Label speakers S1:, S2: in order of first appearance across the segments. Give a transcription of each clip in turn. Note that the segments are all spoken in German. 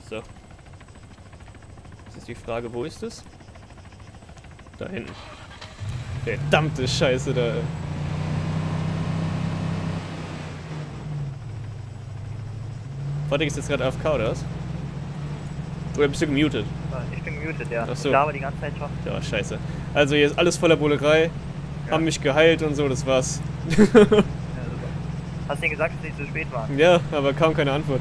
S1: So. Jetzt ist die Frage, wo ist es? Da hinten. Verdammte Scheiße da. Warte, ist jetzt gerade AFK oder was? Oder bist du gemutet?
S2: Ich bin gemutet, ja.
S1: Ach so.
S2: Ich laber die ganze Zeit schon.
S1: Ja, scheiße. Also hier ist alles voller Bullerei. Ja. Haben mich geheilt und so, das war's.
S2: Ja, super. Hast du denen gesagt, dass sie zu spät waren?
S1: Ja, aber kaum keine Antwort.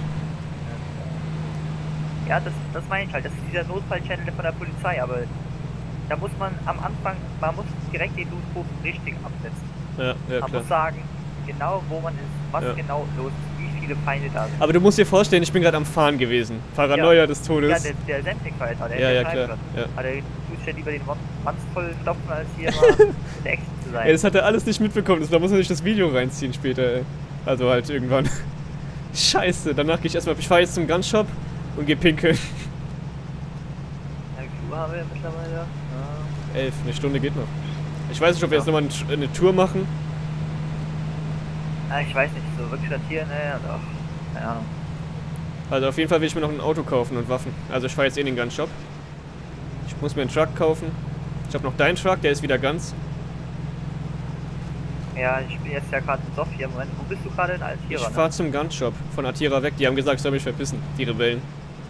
S2: Ja, das meine ich halt. Das ist dieser Notfall-Channel von der Polizei, aber da muss man am Anfang, man muss direkt den Notruf richtig absetzen.
S1: Ja,
S2: man
S1: klar.
S2: muss sagen, genau wo man ist, was genau los ist, wie viele Feinde da sind.
S1: Aber du musst dir vorstellen, ich bin gerade am Fahren gewesen. Paranoia des Todes.
S2: Ja, der Senfig-Fighter, der
S1: ja, klar. Ja.
S2: Aber der tut ja lieber den Wanz voll stopfen, als hier mal in der Action zu sein.
S1: Ey, das hat er alles nicht mitbekommen, da muss er sich das Video reinziehen später, ey. Also halt irgendwann. Scheiße, danach gehe ich erstmal, ich fahre jetzt zum Gunshop und gehe pinkeln.
S2: Ja, wie viel Uhr haben wir mittlerweile? Ja.
S1: 11, eine Stunde geht noch. Ich weiß nicht, ob wir jetzt nochmal eine Tour machen.
S2: Ich weiß nicht, so wirklich datieren, ne? Doch, keine Ahnung.
S1: Also auf jeden Fall will ich mir noch ein Auto kaufen und Waffen. Also ich fahre jetzt in den Gunshop. Ich muss mir einen Truck kaufen. Ich habe noch deinen Truck, der ist wieder ganz.
S2: Ja, ich bin jetzt ja gerade in Sofia. Moment, wo bist du gerade in Altira?
S1: Ich fahre zum Gunshop von Altira weg. Die haben gesagt, ich soll mich verpissen, die Rebellen.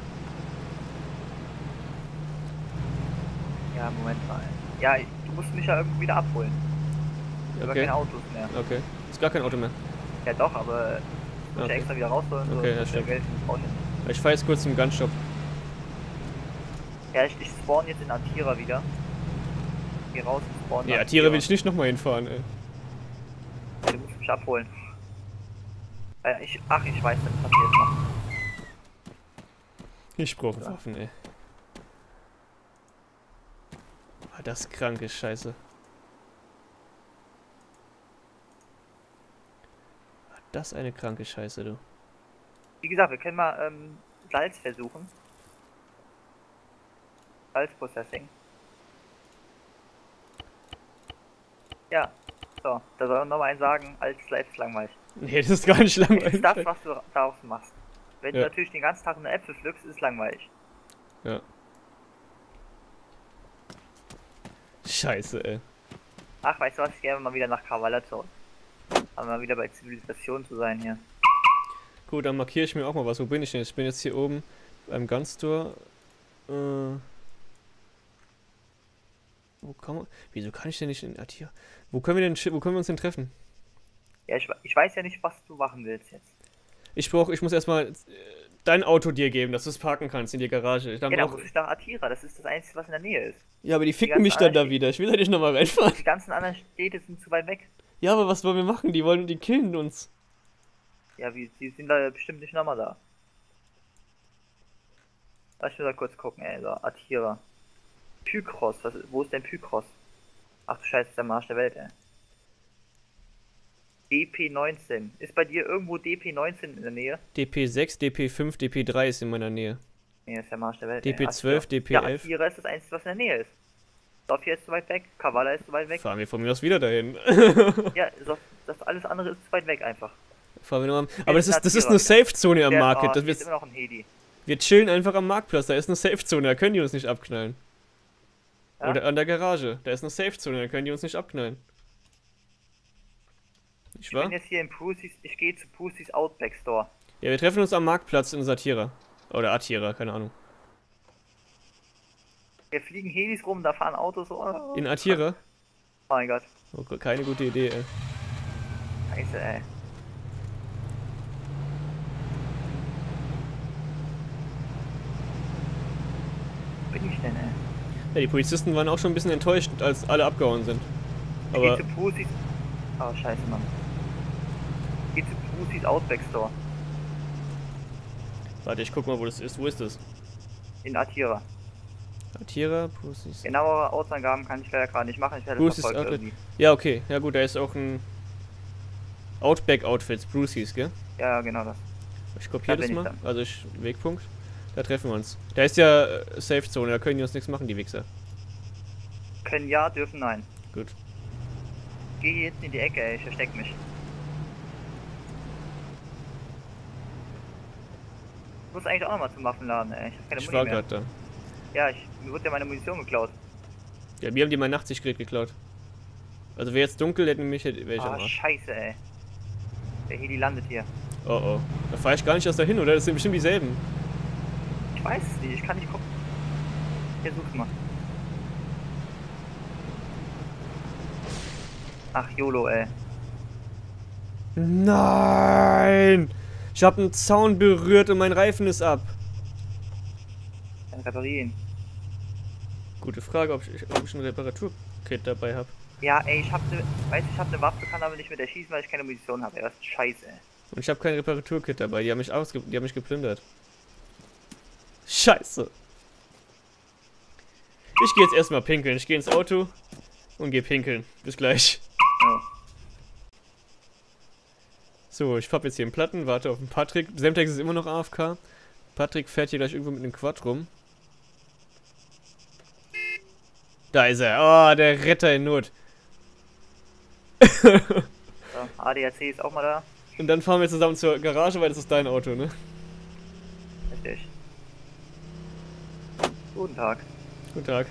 S2: Ja, Moment mal. Ja, du musst mich ja irgendwie wieder abholen. Ich habe keine Autos mehr.
S1: Okay. Ist gar kein Auto mehr.
S2: Ja doch, aber ich muss ja extra wieder rausholen.
S1: Okay,
S2: so,
S1: ja, stimmt.
S2: Geld
S1: Ich fahre jetzt kurz zum Gunshop.
S2: Ja, ich spawn jetzt in Altira wieder. Geh raus und spawn.
S1: Ja, Altira will ich nicht nochmal hinfahren, ey.
S2: Du musst mich abholen. Ich weiß nicht, was wir jetzt machen.
S1: Ich brauche Waffen, ey. Ah, das ist kranke Scheiße. Das ist eine kranke Scheiße, du.
S2: Wie gesagt, wir können mal Salz versuchen. Salzprocessing. Ja, so, da soll man nochmal einen sagen, als Salz ist langweilig.
S1: Nee, das ist gar nicht langweilig.
S2: Das ist das, was du daraus machst. Wenn du natürlich den ganzen Tag eine Äpfel pflückst, ist es langweilig.
S1: Ja. Scheiße, ey.
S2: Ach, weißt du was, ich gehe mal wieder nach Kavala zurück. Aber mal wieder bei Zivilisation zu sein hier.
S1: Gut, dann markiere ich mir auch mal was. Wo bin ich denn? Ich bin jetzt hier oben beim Gunstore. Wo kann man... Wieso kann ich denn nicht in Altira? Wo können wir uns denn treffen?
S2: Ja, ich weiß ja nicht, was du machen willst jetzt.
S1: Ich muss erstmal dein Auto dir geben, dass du es parken kannst in die Garage. Dann
S2: muss ich nach Altira, das ist das Einzige, was in der Nähe ist.
S1: Ja, aber die ficken mich dann da wieder. Ich will da nicht nochmal reinfahren.
S2: Die ganzen anderen Städte sind zu weit weg.
S1: Ja, aber was wollen wir machen? Die killen uns.
S2: Ja, die sind da bestimmt nicht nochmal da. Lass mich mal kurz gucken, ey, so, Altira. Pykros, wo ist denn Pykros? Ach du Scheiße, das ist der Marsch der Welt, ey. DP19. Ist bei dir irgendwo DP19 in der Nähe?
S1: DP6, DP5, DP3 ist in meiner Nähe.
S2: Nee, das ist der Marsch der Welt.
S1: DP12, DP11.
S2: Ja, Altira ist das Einzige, was in der Nähe ist. Sofia ist zu weit weg, Kavala ist zu weit weg.
S1: Fahren wir von mir aus wieder dahin.
S2: Ja, das alles andere ist zu weit weg einfach.
S1: Fahren wir nochmal. Aber das ist eine Safe-Zone am Market.
S2: Das ist immer noch ein Hedi.
S1: Wir chillen einfach am Marktplatz, da ist eine Safe-Zone, da können die uns nicht abknallen.
S2: Ja?
S1: Oder an der Garage, da ist eine Safe-Zone, da können die uns nicht abknallen.
S2: Ich bin jetzt hier in Brucey's, ich gehe zu Brucey's Outback Store.
S1: Ja, wir treffen uns am Marktplatz in Satira. Oder Atira, keine Ahnung.
S2: Hier fliegen Helis rum, da fahren Autos. Oh,
S1: in Atira?
S2: Oh mein Gott.
S1: Oh, keine gute Idee, ey.
S2: Scheiße, ey. Wo bin ich denn, ey?
S1: Ja, die Polizisten waren auch schon ein bisschen enttäuscht, als alle abgehauen sind. Aber...
S2: Ich geh zu Brucey's... Oh, scheiße, Mann. Ich geh zu Brucey's Outback Store.
S1: Warte, ich guck mal, wo das ist. Wo ist das?
S2: In Atira.
S1: Atira, Brucey's...
S2: Genauere Ortsangaben kann ich leider gerade nicht machen, ich werde das verfolgt irgendwie.
S1: Ja, okay. Ja gut, da ist auch ein... Outback-Outfits, Brucey's, gell?
S2: Ja, genau das.
S1: Ich kopiere das mal. Also Wegpunkt. Da treffen wir uns. Da ist ja Safe-Zone, da können die uns nichts machen, die Wichser.
S2: Können ja, dürfen nein.
S1: Gut.
S2: Geh jetzt in die Ecke, ey, ich versteck mich. muss eigentlich auch nochmal zum Waffenladen, ey. Ich hab keine
S1: Ich
S2: Muni
S1: war
S2: mehr.
S1: gerade da.
S2: Ja, mir wurde ja meine Munition geklaut.
S1: Ja, mir haben die mein Nachtsichtgerät geklaut. Also wäre jetzt dunkel, hätten mich wäre ich am
S2: Ah,
S1: Arsch.
S2: scheiße, ey. Der Heli landet hier.
S1: Oh oh. Da fahre ich gar nicht erst dahin, oder? Das sind bestimmt dieselben.
S2: Ich weiß es nicht, ich kann nicht gucken. Hier, such's mal. Ach, YOLO, ey.
S1: Nein! Ich habe einen Zaun berührt und mein Reifen ist ab.
S2: Dann reparier ihn.
S1: Gute Frage, ob ich ein Reparaturkit dabei habe.
S2: Ja, ey, ich hab ne Waffe, kann aber nicht mit erschießen, weil ich keine Munition habe. Ey, das ist scheiße, ey.
S1: Und ich habe kein Reparaturkit dabei. Die haben mich geplündert. Scheiße. Ich gehe jetzt erstmal pinkeln. Ich gehe ins Auto und gehe pinkeln. Bis gleich.
S2: Ja.
S1: So, ich fappe jetzt hier im Platten, warte auf den Patrick. Semtex ist immer noch AFK. Patrick fährt hier gleich irgendwo mit einem Quad rum. Da ist er. Oh, der Retter in Not.
S2: So, ADAC ist auch mal da.
S1: Und dann fahren wir zusammen zur Garage, weil das ist dein Auto, ne?
S2: Richtig. Guten Tag.
S1: Guten Tag.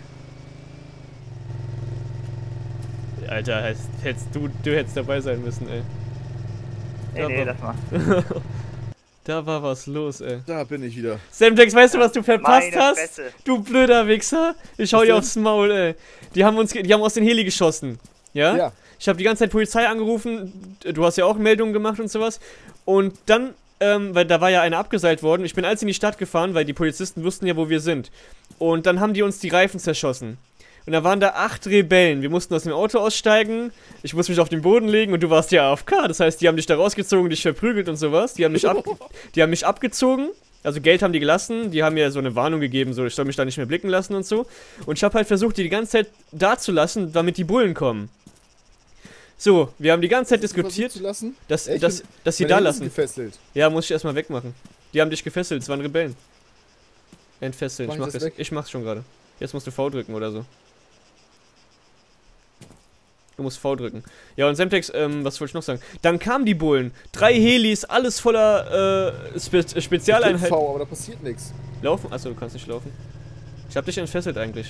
S1: Alter, du hättest dabei sein müssen, ey.
S2: Nee, lass mal.
S1: Da war was los, ey.
S3: Da bin ich wieder.
S1: Semtex, weißt du, was du verpasst
S2: Meine
S1: hast?
S2: Fresse.
S1: Du blöder Wichser. Ich hau
S3: Was
S1: dir
S3: denn?
S1: aufs Maul, ey. Die haben aus den Heli geschossen. Ja?
S3: Ja.
S1: Ich habe die ganze Zeit Polizei angerufen. Du hast ja auch Meldungen gemacht und sowas. Und dann, weil da war ja einer abgeseilt worden. Ich bin als in die Stadt gefahren, weil die Polizisten wussten ja, wo wir sind. Und dann haben die uns die Reifen zerschossen. Und da waren da 8 Rebellen. Wir mussten aus dem Auto aussteigen. Ich musste mich auf den Boden legen und du warst ja AFK. Das heißt, die haben dich da rausgezogen, dich verprügelt und sowas. Die haben mich abgezogen. Also Geld haben die gelassen. Die haben mir so eine Warnung gegeben, so ich soll mich da nicht mehr blicken lassen und so. Und ich habe halt versucht, die ganze Zeit da zu lassen, damit die Bullen kommen. So, wir haben die ganze Zeit diskutiert,
S3: Zu lassen?
S1: dass sie
S3: Meine
S1: da
S3: Hände
S1: lassen.
S3: sind gefesselt.
S1: Ja, muss ich erstmal wegmachen. Die haben dich gefesselt, es waren Rebellen. Entfesseln,
S3: Mach ich das weg?
S1: Ich mach's schon gerade. Jetzt musst du V drücken oder so. Du musst V drücken. Ja, und Semtex, was wollte ich noch sagen? Dann kamen die Bullen. 3 Helis, alles voller Spezialeinheiten.
S3: V, aber da passiert nichts.
S1: Laufen? Achso, du kannst nicht laufen. Ich hab dich entfesselt eigentlich.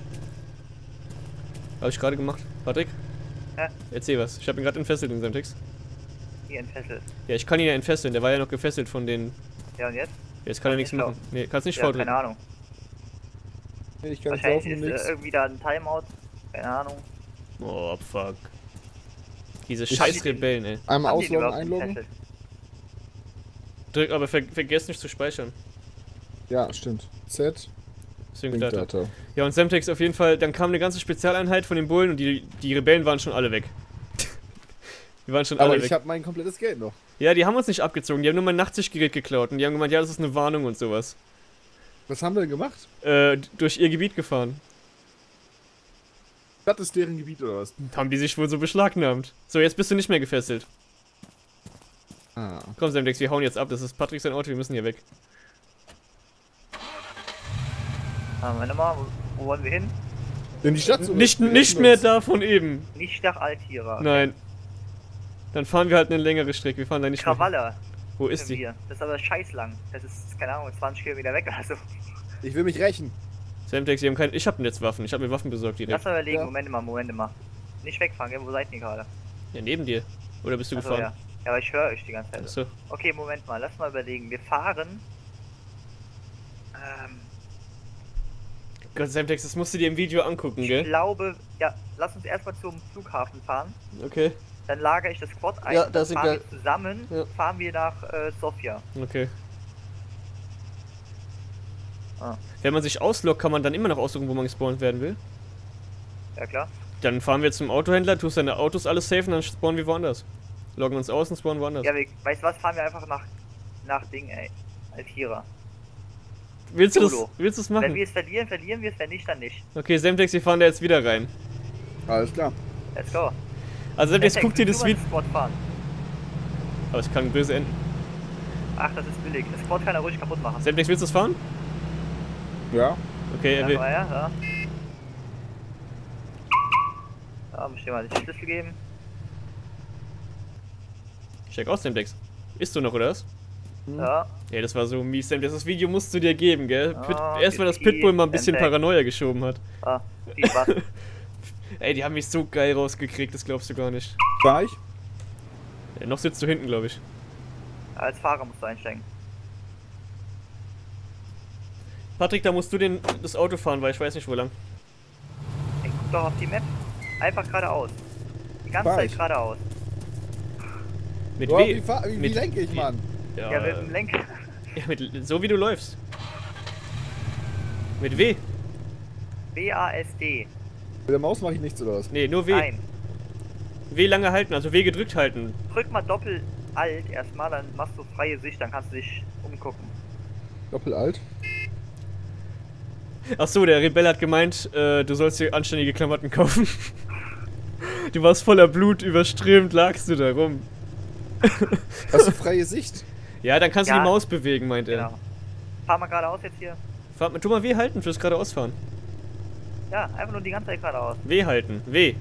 S1: Habe ich gerade gemacht. Patrick?
S2: Hä?
S1: Erzähl was. Ich habe ihn gerade entfesselt in Semtex.
S2: Hier entfesselt.
S1: Ja, ich kann ihn ja entfesseln. Der war ja noch gefesselt von den...
S2: Ja, und jetzt?
S1: Jetzt kann er nichts
S2: nicht
S1: machen. Nee, kannst nicht
S2: Ja,
S1: V drücken.
S2: keine Ahnung.
S3: Nee, ich kann nicht
S2: Wahrscheinlich
S3: laufen,
S2: ist
S3: nix.
S2: irgendwie da ein Timeout. Keine Ahnung.
S1: Oh, fuck. Diese
S3: Ich-
S1: scheiß Rebellen, ey.
S3: Einmal
S2: Haben die ihn
S3: ausloggen,
S2: überhaupt
S3: einloggen.
S2: entfesselt?
S1: Drück, aber vergesst nicht zu speichern.
S3: Ja, stimmt. Z,
S1: Sync
S3: Link
S1: Data.
S3: Data.
S1: Ja, und Semtex auf jeden Fall, dann kam eine ganze Spezialeinheit von den Bullen und die Rebellen waren schon alle weg. Die waren schon
S3: Aber
S1: alle
S3: ich
S1: weg.
S3: habe mein komplettes Geld noch.
S1: Ja, die haben uns nicht abgezogen, die haben nur mein Nachtsichtgerät geklaut und die haben gemeint, ja, das ist eine Warnung und sowas.
S3: Was haben wir denn gemacht?
S1: Durch ihr Gebiet gefahren.
S3: Das ist deren Gebiet oder was?
S1: Haben die sich wohl so beschlagnahmt. So, jetzt bist du nicht mehr gefesselt.
S3: Ah.
S1: Komm, Semtex, wir hauen jetzt ab, das ist Patrick sein Auto, wir müssen hier weg.
S2: Warte mal, wo wollen wir hin?
S3: In die Stadt zurück.
S1: Nicht
S3: Wir
S1: mehr
S3: retten uns.
S1: da von eben.
S2: Nicht nach Altira.
S1: Nein. Dann fahren wir halt eine längere Strecke, wir fahren da nicht mehr.
S2: Krawalla.
S1: Wo ist
S2: sind
S1: die?
S2: wir. Das ist aber scheiß lang. Das ist, keine Ahnung, 20 Kilometer weg oder so.
S3: Ich will mich rächen.
S1: Semtex, wir haben keine. Ich hab jetzt Waffen, ich hab mir Waffen besorgt
S2: Lass
S1: direkt.
S2: mal überlegen,
S3: Ja.
S2: Moment mal. Nicht wegfahren, gell? Wo seid ihr gerade?
S1: Ja, neben dir. Oder bist du
S2: Achso,
S1: gefahren?
S2: ja. Ja, aber ich höre euch die ganze Zeit.
S1: Achso.
S2: Okay, Moment mal, lass mal überlegen. Wir fahren.
S1: Gott, Semtex, das musst du dir im Video angucken,
S2: Ich
S1: gell?
S2: glaube, ja, lass uns erstmal zum Flughafen fahren.
S1: Okay,
S2: Dann lagere ich das Quad ein.
S1: Ja,
S2: und
S1: da
S2: dann
S1: sind
S2: fahren
S1: wir-
S2: wir zusammen.
S1: Ja.
S2: Fahren wir nach Sofia.
S1: okay.
S2: Ah.
S1: Wenn man sich ausloggt, kann man dann immer noch aussuchen, wo man gespawnt werden will.
S2: Ja, klar.
S1: Dann fahren wir zum Autohändler, tust deine Autos alles safe und dann spawnen wir woanders. Loggen uns aus und spawnen woanders.
S2: Ja, weißt du was? Fahren wir einfach nach Ding, ey. Altira.
S1: Willst du
S2: Solo.
S1: das
S2: Wenn
S1: machen?
S2: wir es verlieren, verlieren wir es. Wenn nicht, dann nicht.
S1: Okay, Semtex, wir fahren da jetzt wieder rein.
S3: Alles klar.
S2: Let's go.
S1: Also Semtex,
S2: Perfekt,
S1: guck dir das
S2: nur mal
S1: Video...
S2: Squad fahren.
S1: Aber es kann böse enden.
S2: Ach, das ist billig. Das Quad kann er ruhig kaputt machen.
S1: Semtex, willst du es fahren?
S3: Ja.
S1: Okay, er
S2: Ja,
S1: will.
S2: ja. Da muss ich dir mal den Schlüssel geben.
S1: Check aus, Semtex. Isst du noch, oder was?
S2: Ja.
S1: Ja, das war so mies. Das Video musst du dir geben, gell? Erstmal, dass
S2: GG,
S1: Pitbull mal ein bisschen
S2: Semtex.
S1: Paranoia geschoben hat.
S2: Ah, viel Spaß.
S1: Ey, die haben mich so geil rausgekriegt, das glaubst du gar nicht.
S3: War ich?
S1: Ja, noch sitzt du hinten, glaube ich.
S2: Als Fahrer musst du einsteigen.
S1: Patrick, da musst du das Auto fahren, weil ich weiß nicht, wo lang.
S2: Ich guck doch auf die Map. Einfach geradeaus. Die ganze
S3: Fahr
S2: Zeit
S3: ich.
S2: geradeaus.
S1: Mit
S3: Boah,
S1: W.
S3: wie
S1: mit-
S3: lenke ich, Mann?
S1: Ja,
S2: Ja, mit dem Lenker.
S1: ja, so wie du läufst. Mit W.
S2: WASD.
S3: Mit der Maus mache ich nichts, oder was?
S1: Nee, nur W.
S2: Nein.
S1: W lange halten, also W gedrückt halten.
S2: Drück mal Doppel Alt erstmal, dann machst du freie Sicht, dann kannst du dich umgucken.
S3: Doppel-Alt.
S1: Achso, der Rebell hat gemeint, du sollst dir anständige Klamotten kaufen. Du warst voller Blut, überströmt lagst du da rum.
S3: Hast du freie Sicht?
S1: Ja, dann kannst du
S2: Ja.
S1: die Maus bewegen, meint er.
S2: Genau. Fahr mal geradeaus jetzt hier.
S1: Tu mal W halten fürs geradeausfahren.
S2: Ja, einfach nur die ganze Zeit geradeaus.
S1: W halten, W.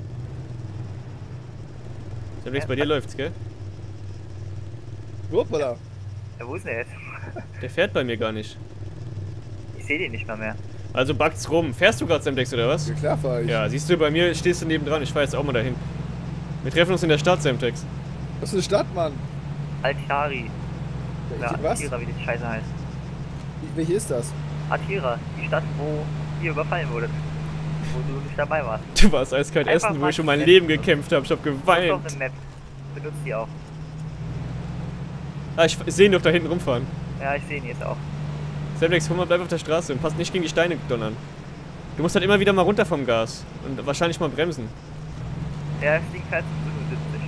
S1: Demnächst bei dir
S2: Ja.
S1: läuft's, gell?
S3: Hoppala.
S2: Ja, wo ist denn der jetzt?
S1: Der fährt bei mir gar nicht.
S2: Ich sehe den nicht mal mehr.
S1: Also bugt's rum. Fährst du gerade Semtex oder was?
S3: Ja klar fahr ich.
S1: Ja, siehst du, bei mir stehst du nebendran. Ich fahr jetzt auch mal dahin. Wir treffen uns in der Stadt, Semtex.
S3: Das ist eine Stadt, Mann.
S2: Altari. Ja,
S3: Was?
S2: Atira, wie die Scheiße heißt.
S3: Welche ist das?
S2: Atira, die Stadt, wo ihr überfallen wurdet. Wo du nicht dabei warst.
S1: Du warst eiskalt
S2: Einfach
S1: essen, wo
S2: mal
S1: ich um mein
S2: Map
S1: Leben
S2: benutzen.
S1: gekämpft habe. Ich hab
S2: Das ist
S1: geweint.
S2: doch eine Map. Benutzt die auch.
S1: Ah, ich sehe ihn doch da hinten rumfahren.
S2: Ja, ich sehe ihn jetzt auch.
S1: Semtex, komm mal, bleib auf der Straße und passt nicht gegen die Steine donnern. Du musst halt immer wieder mal runter vom Gas. Und wahrscheinlich mal bremsen.
S2: Ja, das Ding fährt zu 75.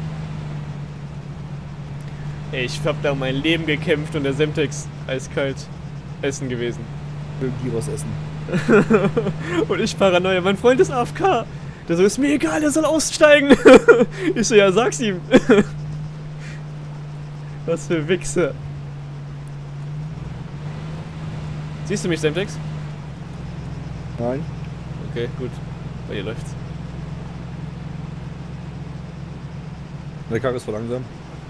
S1: Ey, ich hab da um mein Leben gekämpft und der Semtex eiskalt essen gewesen.
S3: Will Gyros essen.
S1: Und ich Paranoia, mein Freund ist AFK. Der so, ist mir egal, er soll aussteigen. Ich so, ja, sag's ihm. Was für Wichser. Siehst du mich, Semtex?
S3: Nein.
S1: Okay, gut. Bei dir läuft's.
S3: Der Karre ist voll langsam.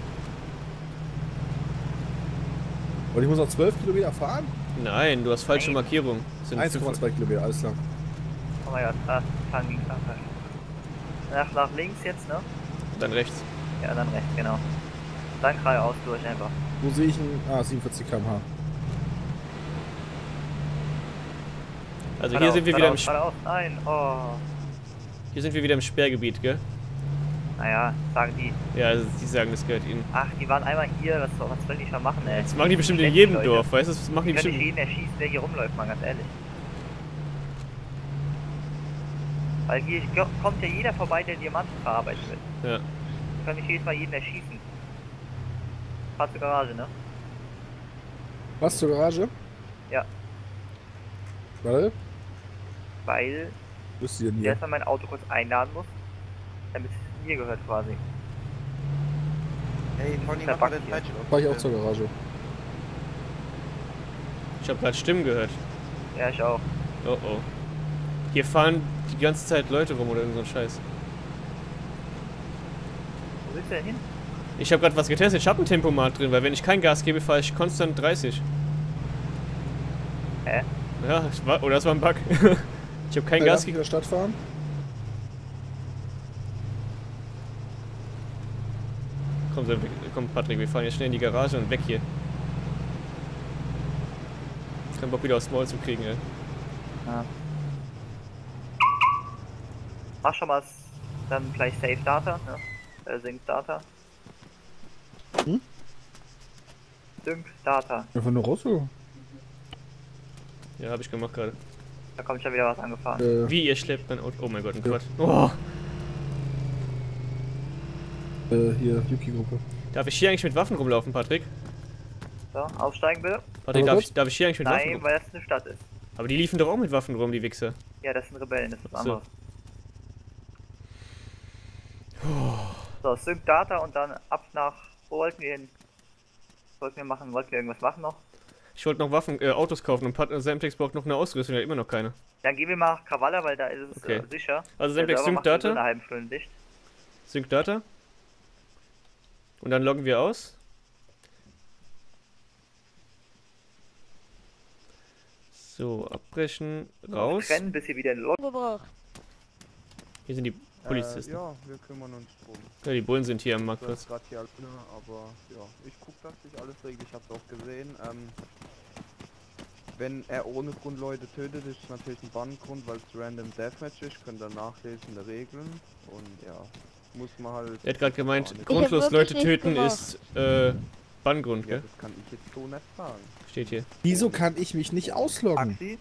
S3: Und ich muss noch 12 Kilometer fahren?
S1: Nein, du hast falsche
S2: Nein.
S1: Markierung. Sind
S3: 1,2 Kilometer, alles klar.
S2: Oh mein Gott, fahren gegen Frankreich. Nach links jetzt, ne?
S1: Dann rechts.
S2: Ja, dann rechts, genau. Dann geradeaus durch einfach.
S3: Wo sehe ich ihn? Ah, 47 km/h.
S1: Also hier sind wir wieder im
S2: Geradeaus. Nein, oh.
S1: hier sind wir wieder im Sperrgebiet, gell?
S2: Naja, sagen die.
S1: Ja, also die sagen, das gehört ihnen.
S2: Ach, die waren einmal hier, was sollen die schon machen, ey?
S1: Das machen die bestimmt in
S2: Schlecht,
S1: jedem
S2: Leute.
S1: Dorf, weißt du? Das machen die
S2: Die können nicht
S1: bestimmt.
S2: jeden erschießen, der hier rumläuft, mal ganz ehrlich. Weil hier kommt ja jeder vorbei, der Diamanten verarbeitet wird.
S1: Ja.
S2: Die können nicht jedes Mal jeden erschießen. Fahr zur Garage, ne?
S3: Was zur Garage?
S2: Ja.
S3: Warte.
S2: Weil
S3: Wo ist die denn
S2: ich
S3: hier?
S2: erstmal mein Auto kurz einladen muss, damit es mir gehört quasi.
S4: Hey, Conny,
S2: Der
S4: mach mal
S2: Bug
S4: den
S2: hier.
S4: falschen
S3: Fahr ich auch zur Garage.
S1: Ich habe gerade Stimmen gehört.
S2: Ja, ich auch.
S1: Oh oh. Hier fahren die ganze Zeit Leute rum oder irgend so ein Scheiß.
S2: Wo willst du denn hin?
S1: Ich habe gerade was getestet. Ich habe ein Tempomat drin, weil wenn ich kein Gas gebe, fahre ich konstant 30.
S2: Hä?
S1: Ja, oder das war ein Bug. Ich habe kein
S3: Gas
S1: Gas
S3: in
S1: gegeben.
S3: der Stadt fahren?
S1: Komm, Patrick, wir fahren jetzt schnell in die Garage und weg hier. Kein Bock wieder aufs Maul zu kriegen, ey.
S2: Ja. Mach schon mal dann gleich Save Data, ne? Sync Data.
S3: Hm?
S2: Sync Data.
S3: Einfach nur raus, oder?
S1: Ja, habe ich gemacht gerade.
S2: Da kommt schon wieder was angefahren.
S1: Wie, ihr schleppt mein Auto? Oh mein Gott, ein
S3: Ja.
S1: Quad. Oh,
S3: Hier, Yuki-Gruppe.
S1: darf ich hier eigentlich mit Waffen rumlaufen, Patrick?
S2: So, aussteigen bitte.
S1: Patrick,
S3: Aber
S1: darf ich hier eigentlich mit Waffen
S2: Nein,
S1: rum?
S2: weil das eine Stadt ist.
S1: Aber die liefen doch auch mit Waffen rum, die Wichser.
S2: Ja, das sind Rebellen, das ist was
S1: So.
S2: anderes. So, Sync Data und dann ab nach. Wo wollten wir hin? Wollten wir irgendwas machen noch?
S1: Ich wollte noch Autos kaufen und Semtex braucht noch eine Ausrüstung, der hat immer noch keine.
S2: Dann gehen wir mal nach Kavala, weil da ist es
S1: Okay.
S2: sicher.
S1: Also
S2: Der
S1: Semtex
S2: Server
S1: Sync
S2: macht sowieso in einer
S1: Data,
S2: halben Stunde dicht.
S1: Sync Data. Und dann loggen wir aus. So, abbrechen, raus.
S2: Rennen, bis ihr wieder in Lot.
S4: Gebraucht.
S1: Hier sind die Polizisten.
S5: Ja, wir kümmern uns drum.
S1: Ja, die Bullen sind hier am
S5: Das
S1: Marktplatz.
S5: ist gerade hier alles, aber ja, ich guck, dass sich alles regelt. Ich hab's auch gesehen. Wenn er ohne Grund Leute tötet, ist es natürlich ein Banngrund, weil es Random Deathmatch ist. Könnt ihr nachlesen, der Regeln. Und ja, muss man halt...
S1: Er hat gerade gemeint,
S5: Ja,
S1: grundlos
S4: hab
S1: Leute
S4: wirklich nichts
S1: töten
S4: gemacht.
S1: ist Banngrund,
S5: Ja,
S1: gell?
S5: das kann ich jetzt so nicht sagen.
S1: Steht hier.
S3: Wieso kann ich mich nicht ausloggen?
S2: Taxi?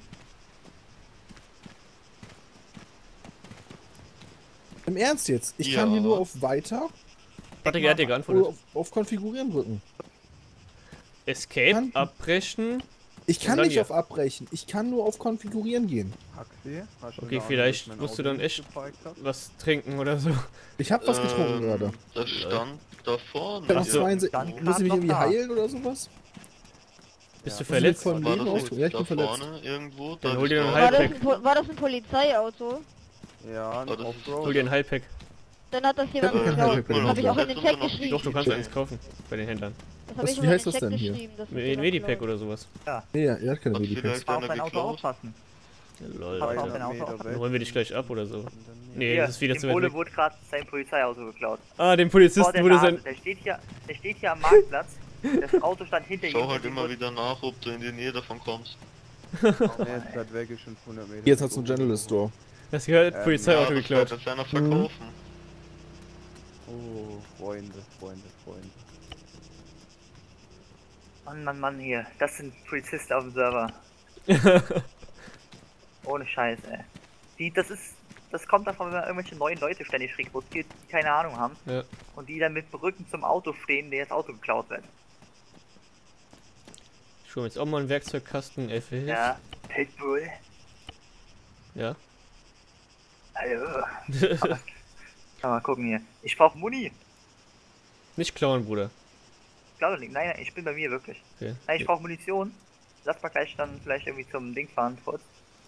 S3: Im Ernst jetzt? Ich
S6: Ja.
S3: kann hier nur auf Weiter
S1: Warte, er hat dir
S3: oder
S1: geantwortet.
S3: auf Konfigurieren drücken.
S1: Escape,
S3: Kann-
S1: abbrechen.
S3: Ich kann
S1: Und dann
S3: nicht
S1: hier.
S3: auf Abbrechen. Ich kann nur auf Konfigurieren gehen.
S5: Taxi? Hast du
S1: Okay,
S5: eine Ahnung,
S1: vielleicht
S5: dass mein
S1: musst du
S5: Auto
S1: dann
S5: nicht
S1: echt
S5: geparkt hat?
S1: was trinken oder so.
S3: Ich habe was getrunken gerade.
S6: Das stand da vorne.
S3: Ich hab noch
S1: so.
S3: 62.
S2: Dann
S3: Muss ich
S2: grad
S3: mich
S2: noch
S3: irgendwie
S2: da.
S3: heilen oder sowas?
S1: Bist
S5: Ja.
S1: du verletzt?
S3: Von
S6: War
S3: Leben
S6: das
S3: aus? Ja, ich
S6: da
S3: bin verletzt.
S6: vorne irgendwo?
S1: Dann
S6: Da
S1: hol dir
S6: ist
S1: einen
S6: da-
S1: Heilpack.
S4: War das ein Polizeiauto?
S5: Ja, ein
S6: Oh, das ist-
S5: Offroad.
S1: Hol dir ein Heilpack.
S4: Dann hat das jemand
S3: Ja,
S4: geklaut.
S3: Heilpack,
S4: Das habe ich auch in
S6: Jetzt
S4: den
S6: sind wir
S4: Chat
S6: noch-
S4: geschrieben.
S1: Doch, du kannst eins kaufen. Bei den Händlern.
S4: Das habe ich
S3: Wie
S4: auch in
S3: heißt
S4: den
S3: das
S4: Chat
S3: denn hier?
S4: geschrieben. dass das
S1: Ein
S4: jemand
S1: Medipack
S4: klaut.
S1: oder sowas.
S3: Nee, er hat keine
S6: Hat
S3: Medipacks.
S6: vielleicht
S2: Auf
S6: einer
S2: dein Auto
S6: geklaut?
S2: aufpassen.
S1: Lol.
S2: Auf
S1: Alter.
S2: dein Auto
S5: Meter
S2: aufpassen.
S1: Dann holen wir dich gleich ab oder so. Nee,
S2: Hier,
S1: das ist wieder
S2: dem
S1: zu weit
S2: Pole
S1: weg.
S2: wurde gerade sein Polizeiauto geklaut.
S1: Ah, dem
S2: Vor
S1: Polizisten
S2: der
S1: wurde
S2: Nase.
S1: sein...
S2: Der steht hier am Marktplatz. Das Auto stand hinter ihm.
S6: Schau halt
S2: und ihm
S6: immer
S2: wurde-
S6: wieder nach, ob du in die Nähe davon kommst.
S5: Nee, jetzt halt weg, ist 500 Meter.
S3: Jetzt hat's einen Generalist Store.
S1: Das gehört Polizeiauto
S6: ja, das
S1: geklaut.
S6: wird jetzt einer verkaufen.
S5: Oh, Freunde, Freunde, Freunde.
S2: Mann, Mann, Mann, hier. Das sind Polizisten auf dem Server. Ohne Scheiß, ey. Das kommt davon, wenn man irgendwelche neuen Leute ständig rekrutiert, die keine Ahnung haben.
S1: Ja.
S2: Und die dann mit dem Rücken zum Auto stehen, der das Auto geklaut wird.
S1: Ich hole mir jetzt auch mal einen Werkzeugkasten, Elf hilft.
S2: Ja, Pitbull.
S1: Ja.
S2: Hallo. Mal gucken hier. Ich brauche Muni.
S1: Nicht klauen, Bruder.
S2: Glaube nicht. Nein, ich bin bei mir wirklich.
S1: Okay.
S2: Nein, ich brauche Munition. Lass mal gleich dann vielleicht irgendwie zum Ding fahren, kurz.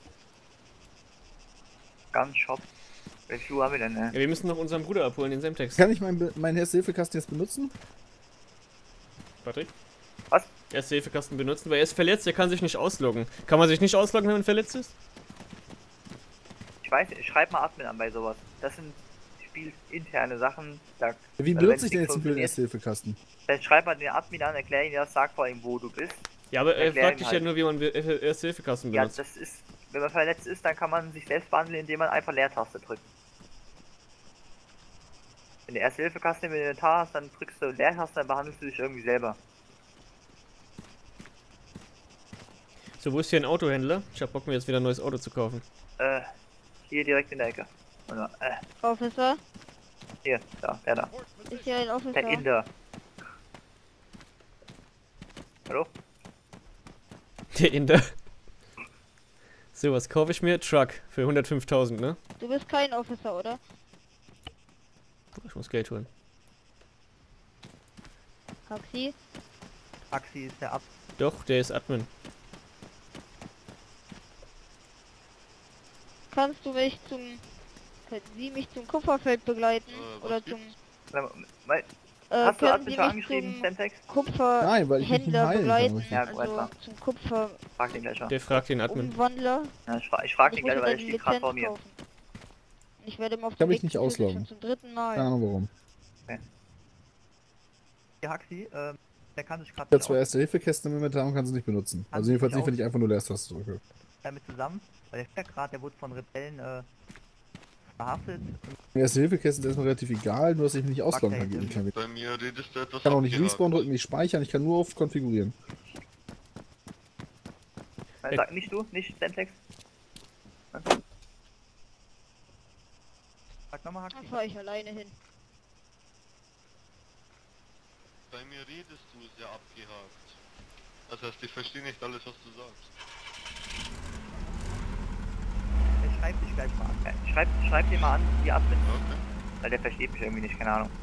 S2: Gun Shop. Wie viel Uhr haben wir denn,
S1: Ja, wir müssen noch unseren Bruder abholen, den Semtex.
S3: Kann ich meinen Erste-Hilfe-Kasten jetzt benutzen?
S1: Patrick?
S2: Was?
S1: Erste-Hilfe-Kasten benutzen, weil er ist verletzt, er kann sich nicht ausloggen. Kann man sich nicht ausloggen, wenn man verletzt ist?
S2: Ich weiß nicht, schreib mal Admin an bei sowas. Das sind spielinterne Sachen. Da,
S3: Wie
S2: Also
S3: benutze
S2: wenn's
S3: ich denn
S2: nicht
S3: jetzt den blöden
S2: funktioniert-
S3: Erste-Hilfe-Kasten?
S2: dann schreib mal den Admin an, erklär ihn das, sag vor ihm, wo du bist.
S1: Ja, aber er
S2: Erklär
S1: fragt
S2: ihm
S1: dich
S2: halt.
S1: ja nur, wie man Erste-Hilfe-Kasten
S2: Ja,
S1: benutzt.
S2: das ist, wenn man verletzt ist, dann kann man sich selbst behandeln, indem man einfach Leertaste drückt. Wenn du Erste-Hilfe-Kasten im Inventar hast, dann drückst du Leertaste, dann behandelst du dich irgendwie selber.
S1: So, wo ist hier ein Autohändler? Ich hab Bock, mir jetzt wieder ein neues Auto zu kaufen.
S2: Hier direkt in der Ecke. Oder,
S4: Officer?
S2: hier, da, der da.
S4: Ist hier ein Officer?
S2: Der Inder. Hallo?
S1: Der Inder. So, was kaufe ich mir? Truck für 105.000, ne?
S4: Du bist kein Officer, oder?
S1: Ich muss Geld holen.
S4: Taxi?
S2: Taxi ist der Ab.
S1: Doch, der ist Admin.
S4: Können Sie mich zum Kupferfeld begleiten?
S6: Was
S4: Oder
S6: gibt's?
S4: zum...
S2: Hast du
S4: können
S2: Admin
S4: Sie
S2: schon
S4: mich
S2: angeschrieben,
S4: zum
S2: Semtex?
S3: Nein, weil ich mich nicht
S4: Kupferhändler
S3: heilen
S4: begleiten?
S3: kann.
S2: Ja, gut,
S4: Also
S2: einfach.
S4: zum Kupferumwandler?
S2: Frag den gleich mal.
S1: Der fragt den Admin.
S2: Ja, ich frag den
S4: Ich
S2: gleich,
S4: muss
S2: weil
S4: mir
S2: der
S4: die
S2: steht gerade vor
S4: Lizenz
S2: mir.
S4: kaufen. Ich werde ihm auf
S3: Kann
S4: dem
S3: mich
S4: Weg
S3: nicht
S4: zum Töten
S3: ausloggen.
S4: schon zum dritten Mal.
S3: Keine Ahnung warum.
S2: Der Haxi, der kann sich gerade
S3: Ich habe zwei Erste-Hilfe-Kästen im Inventar und kann sie nicht benutzen.
S2: Kann
S3: Also
S2: sie
S3: jedenfalls
S2: nicht
S3: nicht, wenn ich einfach nur Leertaste drücke.
S2: damit zusammen, weil der steckt gerade, der wurde von Rebellen verhaftet.
S3: Die Erste-Hilfe-Kästen ist erstmal relativ egal, nur dass ich mich nicht ausloggen kann.
S2: Okay.
S3: Ich kann
S6: Bei mir redest du etwas
S3: auch nicht
S6: abgehakt.
S3: respawnen drücken, nicht speichern, ich kann nur auf konfigurieren.
S2: Nein, sag nicht du, nicht Semtex. Sag nochmal
S4: Da
S2: Haxi.
S4: fahre ich alleine hin.
S6: Bei mir redest du sehr abgehakt. Das heißt, ich verstehe nicht alles, was du sagst.
S2: Ich schreib dich gleich mal an. Schreib dir mal an, die Admin,
S6: Okay.
S2: weil der versteht mich irgendwie nicht, keine Ahnung.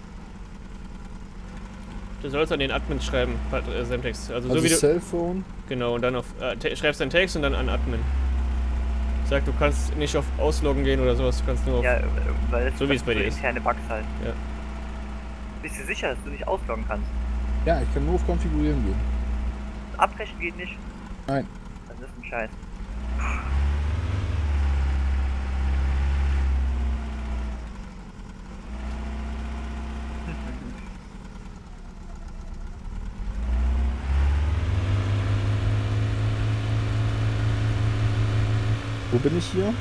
S1: Du sollst an den Admin schreiben, Semtex. Also,
S3: Also
S1: so wie du.
S3: Cellphone.
S1: Genau, und dann auf. Schreibst deinen Text und dann an Admin. Sag, du kannst nicht auf Ausloggen gehen oder sowas, du kannst nur auf.
S2: Ja, weil das
S1: So wie es bei dir ist.
S2: interne Bugs halt.
S1: Ja.
S2: Bist du sicher, dass du nicht ausloggen kannst?
S3: Ja, ich kann nur auf konfigurieren gehen.
S2: Abbrechen geht nicht?
S3: Nein.
S2: Das ist ein Scheiß.
S3: Wo bin ich hier?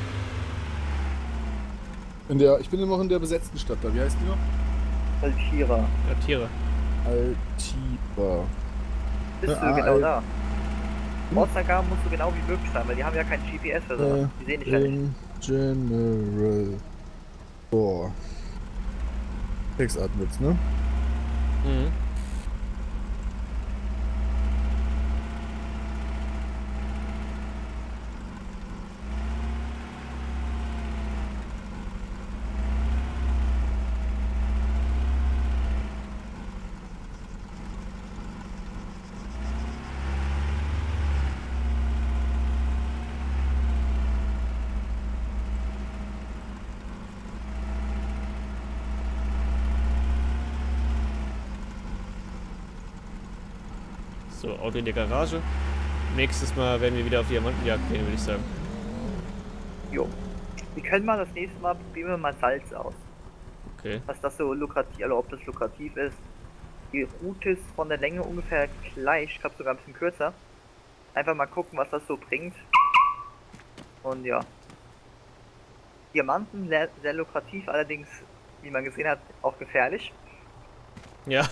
S3: Ich bin immer noch in der besetzten Stadt da. Wie heißt die noch?
S2: Altira.
S1: Ja, Tiere.
S3: Altira.
S2: Bist du genau da? Ortsangaben musst du genau wie möglich sein, weil die haben ja kein GPS oder so. Die sehen dich ja nicht.
S3: General. Boah. Textadmits, ne?
S1: Mhm. So, Auto in der Garage. Nächstes Mal werden wir wieder auf Diamantenjagd gehen, würde ich sagen.
S2: Jo. Wir können mal das nächste Mal probieren wir mal Salz aus.
S1: Okay.
S2: Was das so lukrativ, also ob das lukrativ ist. Die Route ist von der Länge ungefähr gleich, ich glaube sogar ein bisschen kürzer. Einfach mal gucken, was das so bringt. Und ja. Diamanten sehr, sehr lukrativ, allerdings, wie man gesehen hat, auch gefährlich.
S1: Ja.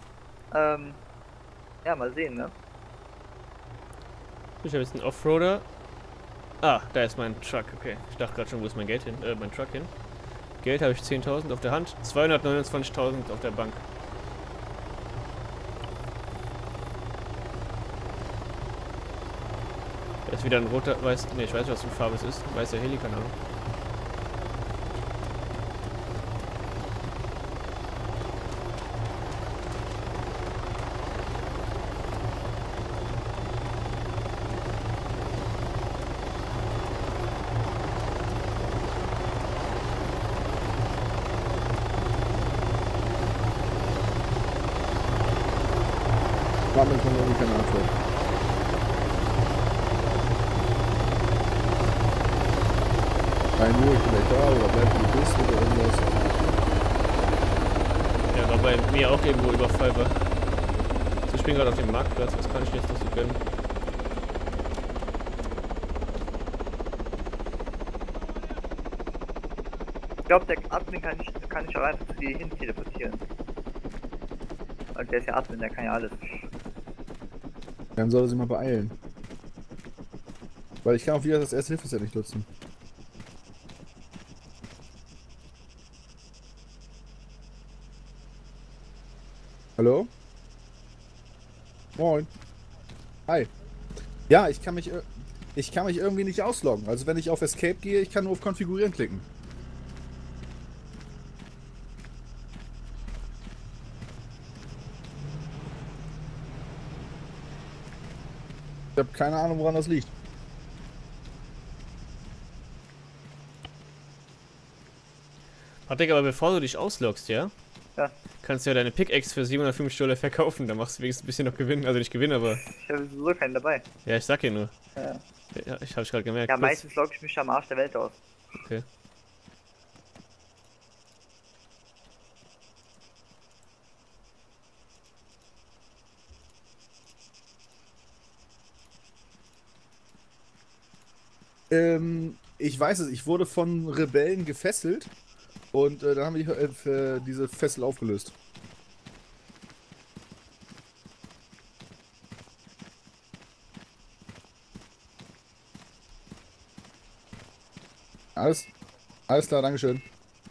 S2: Ja, mal sehen, ne?
S1: Ich habe jetzt einen Offroader. Ah, da ist mein Truck, okay. Ich dachte gerade schon, wo ist mein Geld hin? Mein Truck hin. Geld habe ich 10.000 auf der Hand, 229.000 auf der Bank. Da ist wieder ein roter, weiß, ne, ich weiß nicht, was für eine Farbe es ist. Weißer Heli, keine Ahnung.
S3: Damit kommt irgendwie keine Antwort. Nein, nur, ich bin nicht da, oder bleib wie du bist, oder irgendwas.
S1: Ja, war bei mir auch irgendwo Überfall war. Also ich bin gerade auf dem Marktplatz, was kann ich jetzt noch so gönnen?
S2: Ich glaube, der Admin kann ich auch einfach zu dir hin teleportieren. Weil der ist ja Admin, der kann ja alles.
S3: Dann soll er sich mal beeilen. Weil ich kann auch wieder das Erste-Hilfe-Set nicht nutzen. Hallo? Moin. Hi. Ja, ich kann mich irgendwie nicht ausloggen. Also wenn ich auf Escape gehe, ich kann nur auf Konfigurieren klicken. Ich habe keine Ahnung, woran das liegt.
S1: Patrick, aber bevor du dich ausloggst, ja?
S2: Ja.
S1: Kannst du ja deine Pickaxe für 750 $ verkaufen, dann machst du wenigstens ein bisschen noch Gewinn. Also nicht Gewinn, aber...
S2: Ich habe sowieso keinen dabei.
S1: Ja, ich sag ja nur.
S2: Ja,
S1: Ja, ich hab's gerade gemerkt.
S2: ja
S1: Plus-
S2: meistens logge ich mich am Arsch der Welt aus.
S1: Okay.
S3: Ich weiß es, ich wurde von Rebellen gefesselt und dann haben wir diese Fessel aufgelöst. Alles klar, Dankeschön.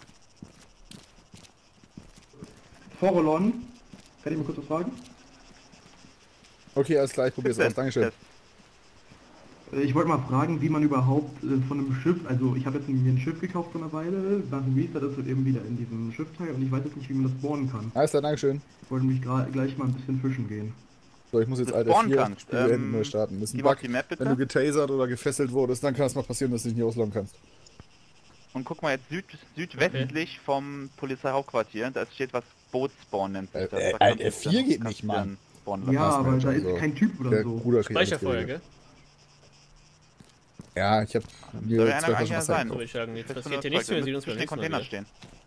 S7: Forolon, kann ich mal kurz was fragen?
S3: Okay, alles klar, ich probier's aus. Dankeschön.
S7: Ich wollte mal fragen, wie man überhaupt von einem Schiff, also ich habe jetzt mir ein Schiff gekauft vor einer Weile, nach dem Restart ist es eben wieder in diesem Schiffteil und ich weiß jetzt nicht, wie man das spawnen kann.
S3: Alles klar, Dankeschön.
S7: Ich wollte mich gleich mal ein bisschen fischen gehen.
S3: So, ich muss jetzt
S8: Das
S3: Alter
S8: spawnen
S3: 4
S8: kannst.
S3: Spiel beenden, neu starten. Das ist ein
S8: Geh mal auf
S3: Bug.
S8: die Map bitte.
S3: Wenn du getasert oder gefesselt wurdest, dann kann es mal passieren, dass du dich nicht ausloggen kannst.
S8: Und guck mal jetzt südwestlich vom Polizeihauptquartier, da steht was Bootspawn nennt sich das. Da kannst du-
S3: F4 geht
S8: kannst
S3: nicht,
S8: du
S3: Mann.
S8: dann spawnen lassen.
S7: Ja,
S3: hast du
S7: aber
S3: ja
S7: da
S3: schon
S7: ist
S3: so.
S7: kein Typ oder
S3: Der
S7: so.
S3: Bruder kriegt alles
S1: Speicherfeuer,
S3: geregelt.
S1: gell?
S3: Ja, ich hab
S8: Soll
S3: mir
S8: ja
S3: 2
S8: einer
S3: Flaschen
S8: ja
S3: Wasser
S8: sein.
S1: So würde ich sagen, jetzt
S8: Findest du
S1: passiert
S8: das
S1: hier nichts
S8: Zeug?
S1: mehr, wir sehen uns
S8: Müsste
S1: beim
S8: in den
S1: nächsten Mal
S8: Container
S1: wieder.
S8: stehen.